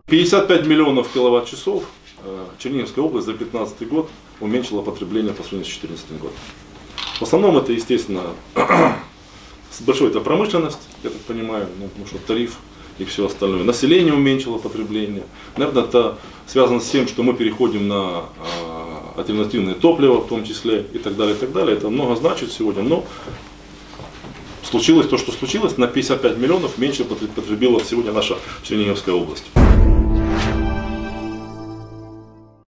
55 миллионов киловатт-часов Черниговская область за 2015 год уменьшила потребление по сравнению с 2014 годом. В основном это, естественно, большой это промышленность, я так понимаю, потому что тариф и все остальное. Население уменьшило потребление. Наверное, это связано с тем, что мы переходим на альтернативные топлива, в том числе, и так далее, и так далее. Это много значит сегодня, но случилось то, что случилось. На 55 миллионов меньше потребила сегодня наша Черниговская область.